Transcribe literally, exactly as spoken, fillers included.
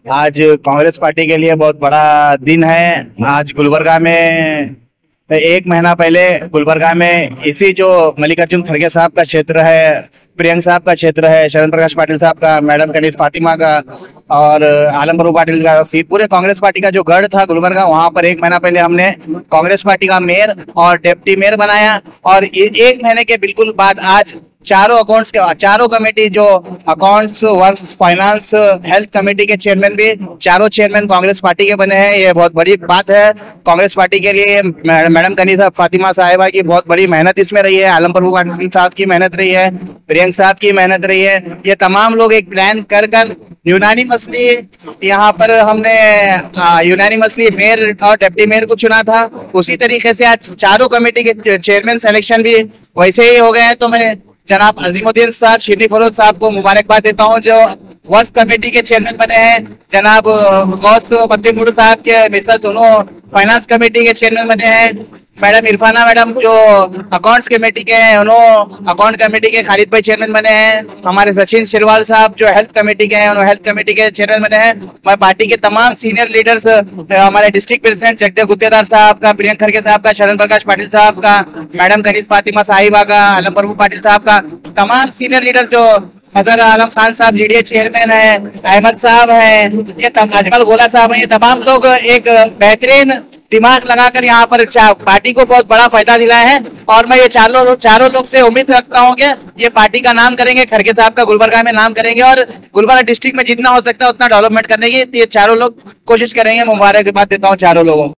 आज कांग्रेस पार्टी के लिए बहुत बड़ा दिन है। आज गुलबर्गा में एक महीना पहले गुलबर्गा में इसी जो मल्लिकार्जुन खड़गे साहब का क्षेत्र है, प्रियंक साहब का क्षेत्र है, शरण प्रकाश पाटिल साहब का, मैडम कनीज फातिमा का और आलम प्रभु पाटिल का, पूरे कांग्रेस पार्टी का जो गढ़ था गुलबर्गा, वहां पर एक महीना पहले हमने कांग्रेस पार्टी का मेयर और डिप्टी मेयर बनाया। और एक महीने के बिल्कुल बाद आज चारों अकाउंट्स के चारों कमेटी जो accounts, works, finance, health committee के चेयरमैन भी चारों चेयरमैन कांग्रेस पार्टी के बने हैं। ये बहुत बड़ी बात है कांग्रेस पार्टी के लिए। मैडम कनीज फातिमा साहिबा की बहुत बड़ी मेहनत इसमें रही है, आलम प्रभु पाटिल साहब की मेहनत रही है, प्रियंक साहब की मेहनत रही है। ये तमाम लोग एक प्लान कर कर यूनानिमसली यहाँ पर हमने यूनानिमसली मेयर और डिप्टी मेयर को चुना था। उसी तरीके से आज चारों कमेटी के चेयरमैन सिलेक्शन भी वैसे ही हो गए हैं। तो मैं जनाब अजीमुद्दीन साहब, शिरनी फरोज साहब को मुबारकबाद देता हूं जो वर्क्स कमेटी के चेयरमैन बने हैं। जनाब गौस पत्तीमुड़ साहब के मिसेस उन्हों फाइनेंस कमेटी के चेयरमैन बने हैं। मैडम इरफाना मैडम जो अकाउंट्स कमेटी के हैं, उन्होंने अकाउंट कमेटी के खालिद भाई चेयरमैन बने हैं। हमारे सचिन शिरवाल साहब जो हेल्थ कमेटी के हैं, उन्होंने हेल्थ कमेटी के चेयरमैन बने हैं। मैं पार्टी के तमाम सीनियर लीडर्स, हमारे डिस्ट्रिक्ट प्रेसिडेंट जगदेव गुत्तेदार साहब का, प्रियंक खड़गे साहब का, शरण प्रकाश पाटिल साहब का, मैडम कनीज फातिमा साहिबा का, आलम प्रभु पाटिल साहब का, तमाम सीनियर लीडर जो हजर आलम खान साहब जीडीए चेयरमैन है, अहमद साहब है, ये अजमल गोला साहब है, ये तमाम लोग एक बेहतरीन दिमाग लगाकर यहाँ पर पार्टी को बहुत बड़ा फायदा दिलाए हैं। और मैं ये चारों चारों लोग से उम्मीद रखता हूँ कि ये पार्टी का नाम करेंगे, खड़गे साहब का गुलबर्गा में नाम करेंगे और गुलबर्गा डिस्ट्रिक्ट में जितना हो सकता है उतना डेवलपमेंट करने की ये चारों लोग कोशिश करेंगे। मुबारकबाद देता हूँ चारों लोगों को।